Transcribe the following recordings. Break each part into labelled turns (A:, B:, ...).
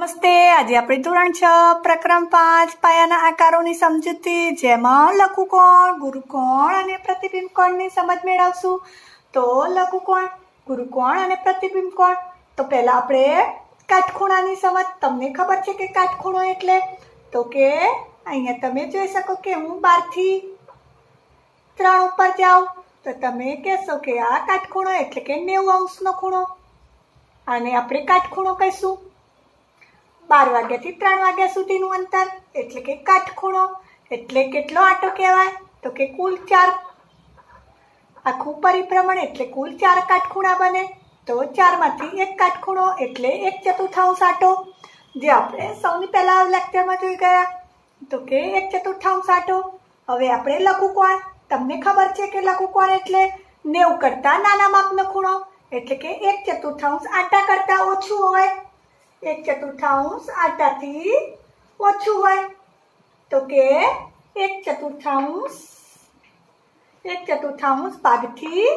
A: નમસ્તે। આજે આપણે ધોરણ 6 પ્રકરણ 5 પાયાના આકારોની સમજૂતી જેમાં લઘુકોણ, ગુરુકોણ અને પ્રતિબિંબ કોણની સમજ મેળવશું। તો લઘુકોણ, ગુરુકોણ અને પ્રતિબિંબ કોણ। તો પહેલા આપણે કાટખૂણાની સમજ। તમને ખબર છે કે કાટખૂણો એટલે તો કે અહીંયા તમે જોઈ શકો કે હું 12 થી 3 ઉપર જાઉં તો તમે કહેશો કે આ કાટખૂણો એટલે કે 90 અંશનો ખૂણો। આને આપણે કાટખૂણો કહીશું। 12 વાગ્યાથી 3 વાગ્યા સુધીનું અંતર એટલે કે કાટખૂણો। એટલે કેટલો આંટો કહેવાય તો કે કુલ 4 આખું પરિભ્રમણ એટલે કુલ 4 કાટખૂણા બને। તો 4 માંથી એક કાટખૂણો એટલે 1/4 આંટો, જે આપણે સૌથી પહેલા લેક્ચરમાં જોઈ ગયા તો કે 1/4 આંટો। હવે આપણે લઘુકોણ। તમને ખબર છે કે લઘુકોણ એટલે 90 કરતા નાના માપનો ખૂણો એટલે કે 1/4 આંટા કરતા ઓછું હોય। 1/4 આંટાથી ઓછું હોય તો કે 1/4 ભાગથી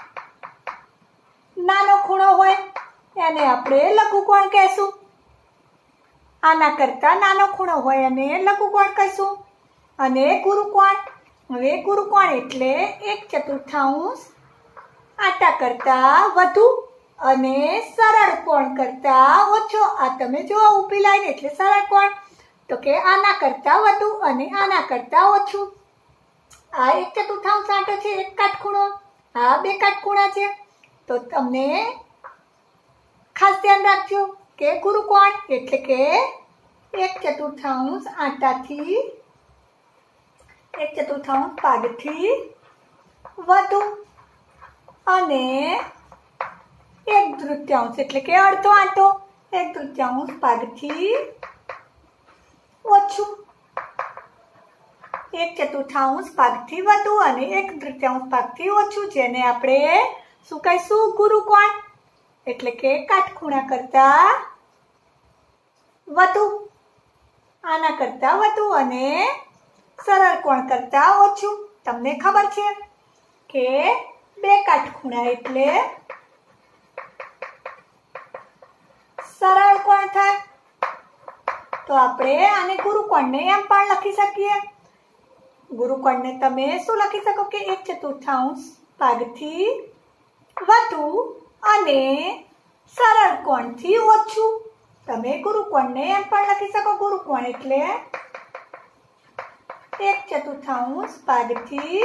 A: નાનો ખૂણો હોય એને આપણે લઘુકોણ કહીશું। આના કરતા નાનો ખૂણો હોય એને લઘુકોણ કહીશું। અને ગુરુકોણ, હવે ગુરુકોણ એટલે 1/4 આંટા કરતા વધુ અને સરળ કોણ કરતા ઓછો। આ તમે જો ઊભી લાઈન એટલે સરળ કોણ તો કે આના કરતા વધુ અને આના કરતા ઓછું। આ 1/4 આંટો છે એક કાટખૂણો, આ બે કાટખૂણા છે। તો તમને ખાસ ધ્યાન રાખજો કે ગુરુકોણ એટલે કે 1/4 આંટાથી 1/4 ભાગથી વધુ અને 1/3 એટલે કે અડધો આંટો 1/3 ભાગથી ઓછું। 1/4 ભાગથી વધુ અને 1/3 ભાગથી ઓછું, જેને આપણે શું કહીશું? ગુરુકોણ એટલે કે કાટખૂણા કરતા વધુ, આના કરતા વધુ અને સરળ કોણ કરતા ઓછું। તમને ખબર છે કે બે કાટખૂણા એટલે સરળ કોણ થાય। તો આપણે આને ગુરુકોણને એમ પણ લખી શકીએ। ગુરુકોણને તમે શું લખી શકો કે 1/4 ભાગથી વધુ અને સરળ કોણથી ઓછું। તમે ગુરુકોણને એમ પણ લખી શકો, ગુરુકોણ એટલે 1/4 ભાગથી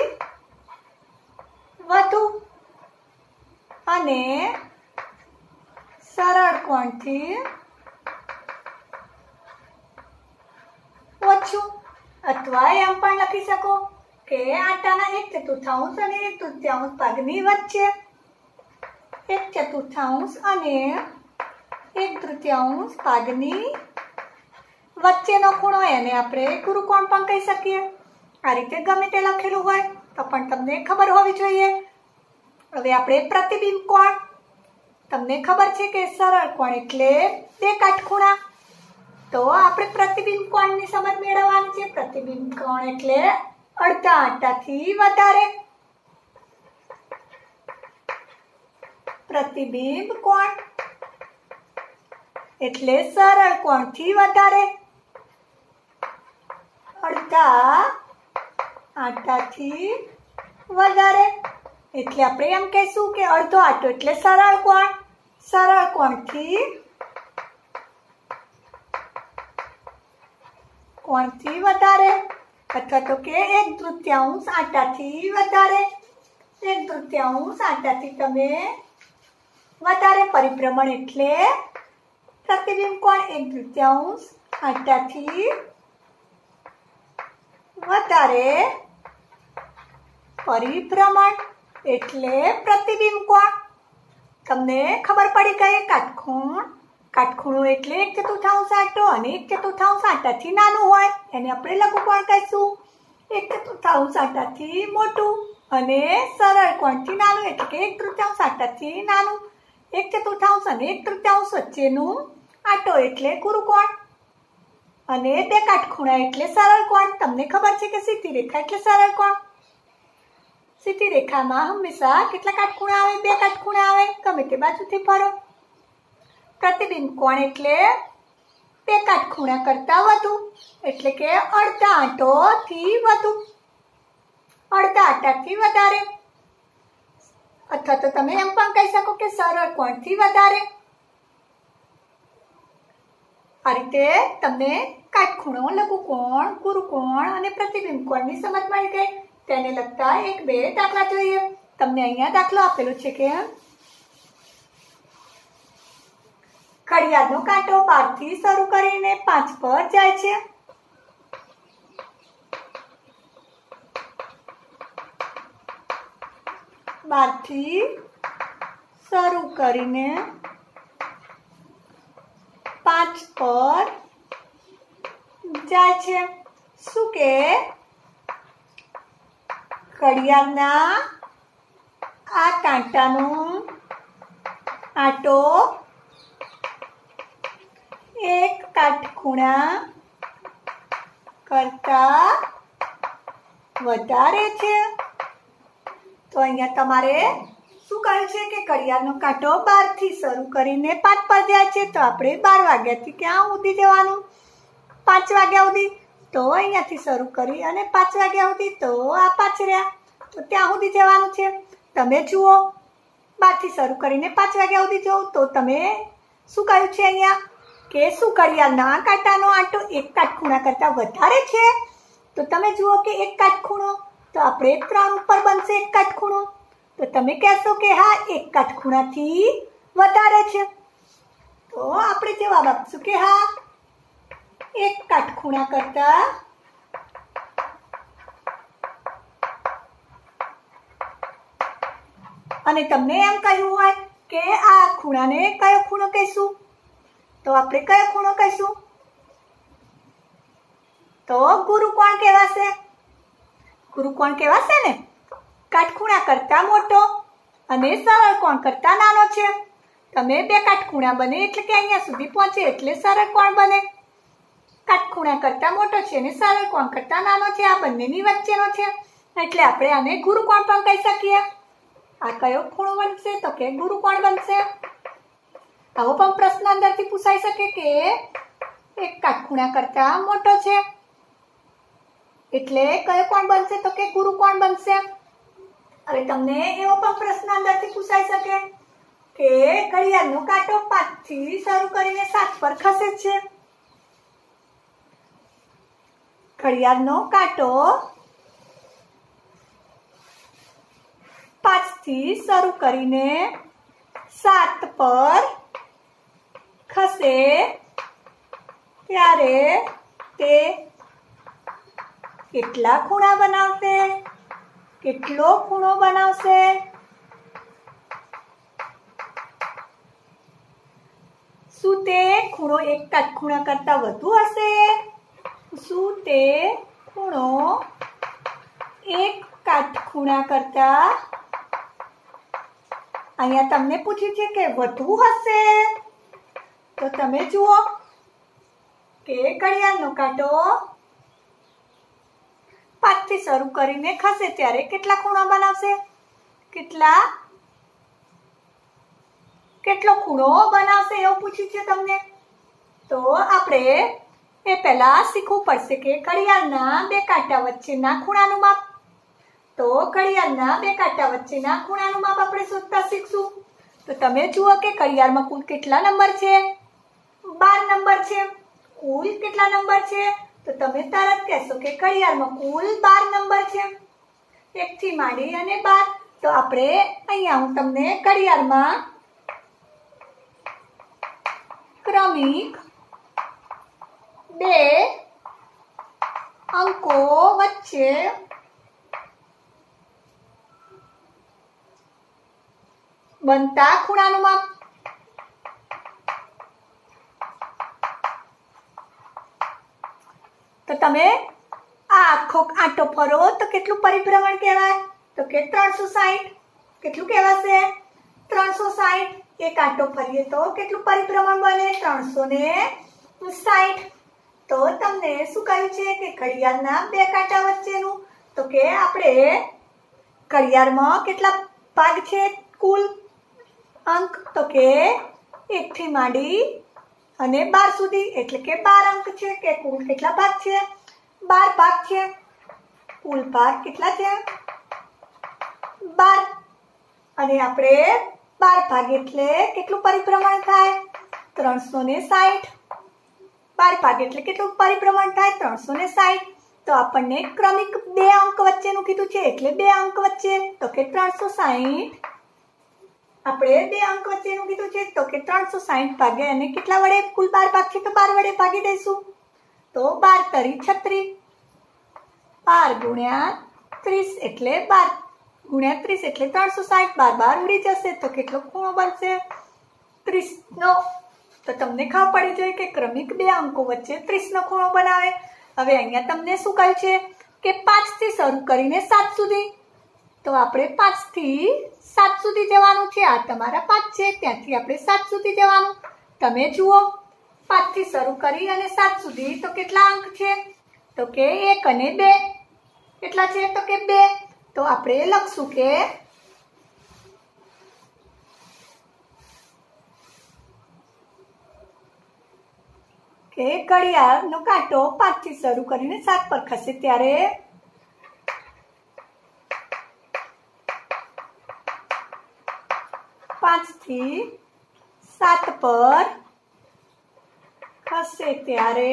A: વધુ અને સરળ કોણથી ઓછું। અથવા એમ પણ લખી શકો કે આંટાના 1/4 અને 1/3 ભાગની વચ્ચે 1/4 અને 1/3 ભાગની વચ્ચેનો ખૂણો એને આપણે ગુરુકોણ પણ કહી શકીએ। આ રીતે ગમે તે લખેલું હોય તો પણ તમને ખબર હોવી જોઈએ। હવે આપણે પ્રતિબિંબ કોણ। તમને ખબર છે કે સરળ કોણ એટલે બે કાટખૂણા, તો આપણે પ્રતિબિંબ કોણની સમજ મેળવવાની છે। પ્રતિબિંબ કોણ એટલે અડધા આંટાથી વધારે। પ્રતિબિંબ કોણ એટલે સરળ કોણથી વધારે, અડધા આંટાથી વધારે। એટલે આપણે એમ કહીશું કે અડધો આંટો એટલે સરળ કોણ, સરળ કોણથી વધારે, અથવા તો કે 1/3 આંટાથી વધારે। 1/3 આંટાથી તમે વધારે પરિભ્રમણ એટલે પ્રતિબિંબ કોણ 1/3 આંટાથી વધારે પરિભ્રમણ એટલે પ્રતિબિંબ કોણ। તમને ખબર પડી ગઈ કાટખૂણો એટલે 1/4 આંટો અને 1/4 આંટાથી નાનું હોય એને આપણે લઘુકોણ કહીશું। 1/4 આંટાથી મોટું અને સરળ કોણથી નાનું એટલે કે 1/3 આંટાથી નાનું। 1/4 અને 1/3 વચ્ચેનું આંટો એટલે ગુરુકોણ અને બે કાટખૂણા એટલે સરળ કોણ। તમને ખબર છે કે સીધી રેખા એટલે સરળ કોણ। સીધી રેખામાં હંમેશા કેટલા કાટખૂણા આવે? બે કાટખૂણા આવે, ગમે તે બાજુથી ફરો। પ્રતિબિંબ કોણ એટલે બે કાટખૂણા કરતા વધુ, એટલે કે અડધા આંટાથી વધુ, અડધા આંટાથી વધારે, અથવા તો તમે એમ પણ કહી શકો કે સરળ કોણથી વધારે. આ રીતે તમને કાટખૂણો, લઘુકોણ, ગુરુકોણ અને પ્રતિબિંબ કોણની સમજ મળી ગઈ. તેને લગતા એક બે દાખલા જોઈએ. તમને અહીંયા દાખલો આપેલો છે કે ઘડિયાળનો કાંટો 12 થી શરૂ કરીને 5 પર જાય છે. થી શરૂ કરીને 5 પર જાય છે. શું કે ઘડિયાળના આ કાંટાનો આંટો એક કાટખૂણા કરતા વધારે છે. તો અહીંયા તમારે શું કહ્યું છે કે ઘડિયાળનો કાંટો 12 થી શરૂ કરીને 5 પર જાય છે. તો આપણે 12 વાગ્યાથી ક્યાં સુધી જવાનું? 5 વાગ્યા સુધી. તો અહીંયાથી શરૂ કરી અને 5 વાગ્યા સુધી, તો આ 5 રહ્યા, તો ત્યાં સુધી જવાનું છે. તમે જુઓ 12 થી શરૂ કરીને 5 વાગ્યા સુધી જાઓ તો તમે શું કહ્યું છે અહીંયા કે શું ઘડિયાળના કાંટાનો આંટો એક કાટખૂણા કરતા વધારે છે? તો તમે જુઓ કે એક કાટખૂણો, તો આપણે 3 ઉપર બનશે એક કાટખૂણો. તો તમે કહેશો કે હા, એક કાટખૂણાથી વધારે છે. તો આપણે જવાબ આપશું કે હા, એક કાટખૂણા કરતા અને તમને એમ કહ્યું હોય કે આ ખૂણાને કયો ખૂણો કહીશું? તો આપણે કયો ખૂણો કહીશું? તો ગુરુકોણ કહેવાશે. ગુરુકોણ કહેવાશે ને. કાટખૂણા કરતા મોટો અને સરળ કોણ કરતા નાનો છે. તમે બે કાટખૂણા બને એટલે કે અહીંયા સુધી પહોંચે એટલે સરળ કોણ બને. કાટખૂણા કરતા મોટો છે અને સરળ કોણ કરતા નાનો છે. આ બંનેની વચ્ચેનો છે એટલે આપણે આને ગુરુકોણ પણ કહી શકીએ. આ કયો ખૂણો બનશે? તો કે ગુરુકોણ બનશે. આવો પણ પ્રશ્ન અંદરથી પૂછાઈ શકે કે એક કાટખૂણા કરતા મોટો છે એટલે કયો કોણ બનશે? તો કે ગુરુકોણ બનશે. હવે તમને એવો પણ પ્રશ્ન અંદરથી પૂછાઈ શકે કે ઘડિયાળનો કાંટો 5 થી શરૂ કરીને 7 પર ખસે છે. ઘડિયાળનો કાંટો 5 થી શરૂ કરીને 7 પર ખસે ત્યારે તે કેટલા ખૂણા બનાવશે? કેટલો ખૂણો બનાવશે? શું તે ખૂણો એક કાટખૂણા કરતા વધુ હશે? શું તે ખૂણો એક કાટખૂણા કરતા અહીંયા તમને પૂછ્યું છે કે વધુ હશે? તો તમે જુઓ કે ઘડિયાળનો કાંટો 5 થી શરૂ કરીને ખસે ત્યારે કેટલા ખૂણા બનાવશે? કેટલો ખૂણો બનાવશે એવું પૂછ્યું છે તમને. તો આપણે એ પહેલા શીખવું પડશે કે ઘડિયાળના બે કાંટા વચ્ચેના ખૂણાનું માપ. તો ઘડિયાળના બે કાંટા વચ્ચેના ખૂણાનું માપ આપણે શોધતા શીખશું. તો તમે જુઓ કે ઘડિયાળમાં કુલ કેટલા નંબર છે? 12 નંબર છે. કુલ કેટલા નંબર છે? તો તમે તરત કહેશો કે ઘડિયાળમાં કુલ 12 નંબર છે. 1 થી માંડી અને 12. તો આપણે અહીંયા હું તમને ઘડિયાળમાં ક્રમિક 2 અંકો વચ્ચે બનતા ખૂણાનું માપ. તો તમે આ આખો આંટો ફરો તો કેટલું પરિભ્રમણ કહેવાય? તો કે 360. કેટલું કહેવાશે? 360. એક આંટો ફરીએ તો કેટલું પરિભ્રમણ બને? 360. તો તમને શું કહ્યું છે કે ઘડિયાળના બે કાંટા વચ્ચેનું? તો કે આપણે ઘડિયાળમાં કેટલા ભાગ છે કુલ અંક? તો કે 1 થી માંડી અને 12 સુધી એટલે કે 12 અંક છે કે કુલ કેટલા ભાગ છે 12 ભાગ છે કુલ ભાગ કેટલા છે 12 અને આપણે 12 ભાગ એટલે કેટલું પરિભ્રમણ થાય 360 12 ભાગ એટલે કેટલું પરિભ્રમણ થાય 360 તો આપણને ક્રમિક 2 અંક વચ્ચેનું કીધું છે એટલે 2 અંક વચ્ચે તો કે 360 આપણે 2 અંક વચ્ચેનું કીધું છે તો કે 360 ભાગે અને કેટલા વડે કુલ 12 ભાગ છે તો 12 વડે ભાગી દઈશું તો 12 તરી 36 12 ગુણ્યા 30 એટલે 12 ગુણ્યા 30 એટલે 360 12 ઉડી જશે તો કેટલો ખૂણો બનશે 30 નો તો તમને ખબર પડી જોઈએ કે ક્રમિક 2 અંકો વચ્ચે 30 નો ખૂણો બનાવે હવે અહીંયા તમને શું કહ્યું છે કે 5 થી શરૂ કરીને 7 સુધી તો આપણે 5 થી 7 સુધી જવાનું છે આ તમારા 5 છે ત્યાંથી આપણે 7 સુધી જવાનું તમે જુઓ 5 થી શરૂ કરી અને 7 સુધી તો કેટલા અંક છે તો કે 1 અને 2 કેટલા છે તો કે 2 તો આપણે લખશું કે ઘડિયાળનો કાંટો 5 થી શરૂ કરીને 7 પર ખસે ત્યારે 5 થી 7 પર ખસે ત્યારે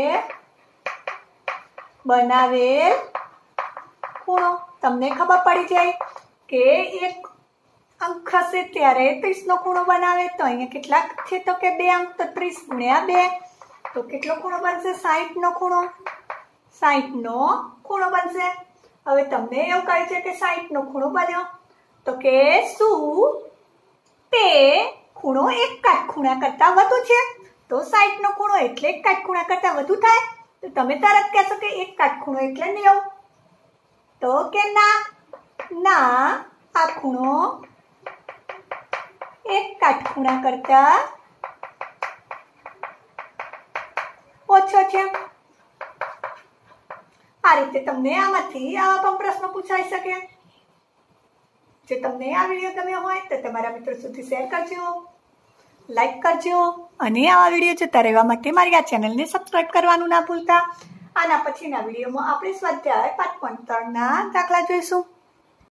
A: બનાવેલ ખૂણો તમને ખબર પડી જાય કે એક અંક ખસે ત્યારે 30 નો ખૂણો બનાવે તો અહીંયા કેટલા છે તો કે 2 અંક તો 30 ગુણ્યા 2 તો કેટલો ખૂણો બનશે 60 નો ખૂણો 60 નો ખૂણો બનશે હવે તમને એવું કહે છે કે 60 નો ખૂણો બન્યો તો કે શું તે ખૂણો એક કાટખૂણા કરતા વધુ છે તો 60 નો ખૂણો એટલે એક કાટખૂણા કરતા વધુ થાય તો તમે તરત કહેશો કે એક કાટખૂણો એટલે 90 તો કે ના આ ખૂણો એક કાટખૂણા કરતા ઓછો છે આ રીતે તમને આમાંથી આવા પણ પ્રશ્નો પૂછાઈ શકે જો તમને આ વિડીયો ગમ્યો હોય તો તમારા મિત્રો સુધી શેર કરજો લાઈક કરજો અને આવા વિડીયો જોતા રહેવા માટે મારી આ ચેનલને સબસ્ક્રાઇબ કરવાનું ના ભૂલતા આના પછીના વિડીયોમાં આપણે સ્વાધ્યાય 5.3 ના દાખલા જોઈશું